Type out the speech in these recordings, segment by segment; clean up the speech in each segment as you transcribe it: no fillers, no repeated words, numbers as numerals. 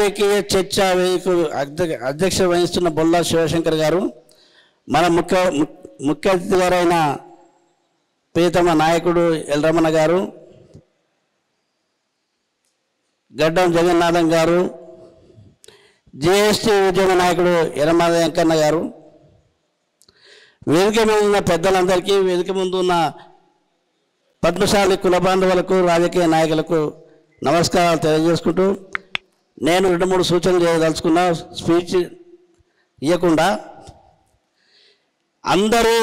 రాజకీయ చర్చా వేదిక అధ్యక్ష వహిస్తున్న బొల్లా శివశంకర్ గారు, మన ముఖ్య అతిథి గారైన ప్రియతమ నాయకుడు ఎల్ రమణ గారు, గడ్డం జగన్నాథం గారు, జిఎస్టీ ఉద్యమ నాయకుడు ఎర్రమల వెంకన్న గారు, వేదిక మీద ఉన్న పెద్దలందరికీ, వేదిక ముందు ఉన్న పద్మశాలి కుల బాంధవులకు, రాజకీయ నాయకులకు నమస్కారాలు తెలియజేసుకుంటూ, నేను 2-3 సూచనలు చేయదలుచుకున్న, స్పీచ్ ఇవ్వకుండా అందరూ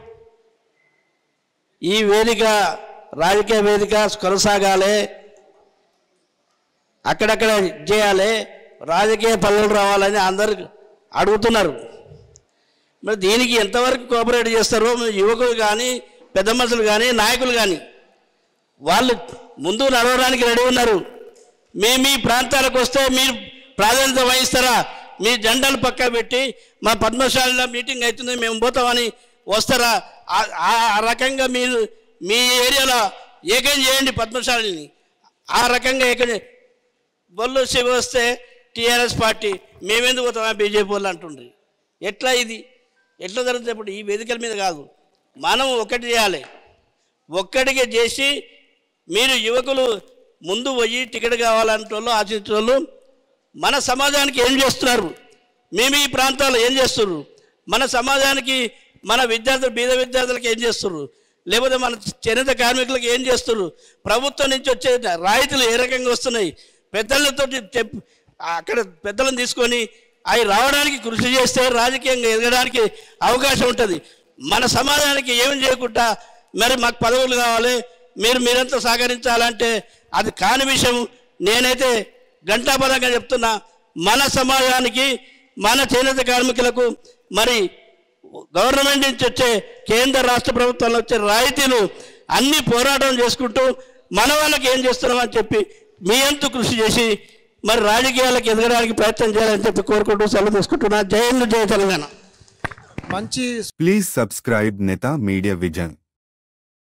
ఈ వేదిక రాజకీయ వేదిక కొనసాగాలి, అక్కడక్కడ చేయాలి, రాజకీయ పనులు రావాలని అందరు అడుగుతున్నారు. మరి దీనికి ఎంతవరకు కోఆపరేట్ చేస్తారో యువకులు కానీ, పెద్ద మనుషులు కానీ, నాయకులు కానీ వాళ్ళు ముందు నడవడానికి రెడీ ఉన్నారు. మేము ఈ ప్రాంతాలకు వస్తే మీరు ప్రాధాన్యత వహిస్తారా, మీ జెండాలు పక్క పెట్టి మా పద్మశాలిలో మీటింగ్ అవుతుంది మేము పోతామని వస్తారా? ఆ రకంగా మీరు మీ ఏరియాలో ఏకం చేయండి పద్మశాలిని. ఆ రకంగా ఏకం బొల్లు శివ వస్తే టీఆర్ఎస్ పార్టీ మేమెందుకు పోతామా బీజేపీ వాళ్ళు అంటుండ్రి. ఎట్లా ఇది ఎట్లా జరుగుతుంది? ఇప్పుడు ఈ వేదికల మీద కాదు, మనం ఒక్కటి చేయాలి. ఒక్కటిగా చేసి మీరు యువకులు ముందు పోయి టికెట్ కావాలంటే వాళ్ళు ఆశించే మన సమాజానికి ఏం చేస్తున్నారు, మేము ఈ ప్రాంతాల్లో ఏం చేస్తున్నారు, మన సమాజానికి మన విద్యార్థులు బీద విద్యార్థులకు ఏం చేస్తున్నారు, లేకపోతే మన చేనేత కార్మికులకు ఏం చేస్తున్నారు, ప్రభుత్వం నుంచి వచ్చే రాయితీలు ఏ రకంగా వస్తున్నాయి, పెద్దలతో అక్కడ పెద్దలను తీసుకొని అవి రావడానికి కృషి చేస్తే రాజకీయంగా ఎదగడానికి అవకాశం ఉంటుంది. మన సమాజానికి ఏం చేయకుండా మరి మాకు పదవులు కావాలి, మీరంతా సహకరించాలంటే అది కాని విషయం. నేనైతే గంటాపరంగా చెప్తున్నా, మన సమాజానికి మన చేనేత కార్మికులకు మరి గవర్నమెంట్ నుంచి వచ్చే కేంద్ర రాష్ట్ర ప్రభుత్వాలు వచ్చే రాయితీలు అన్నీ పోరాటం చేసుకుంటూ మన వాళ్ళకి ఏం చేస్తున్నామని చెప్పి మీ అంతు కృషి చేసి మరి రాజకీయాలకు ఎదగడానికి ప్రయత్నం చేయాలని చెప్పి కోరుకుంటూ సెలవు తీసుకుంటున్నా. జై హింద్, జై Telangana. Please subscribe Neta Media Vision.